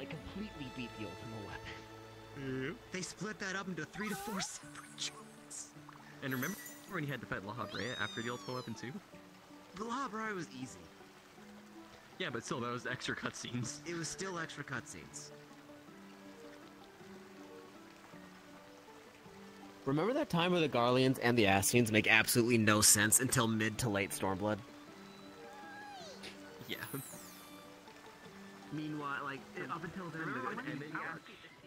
completely beat the Ultima weapon. They split that up into 3 to 4 separate joints. And remember when you had to fight La Habrea after the Ultima weapon too? The La Habrea was easy. Yeah, but still, that was extra cutscenes. It was still extra cutscenes. Remember that time where the Garleans and the Ascians make absolutely no sense until mid to late Stormblood? Yeah. Meanwhile, like, up until then, Remember when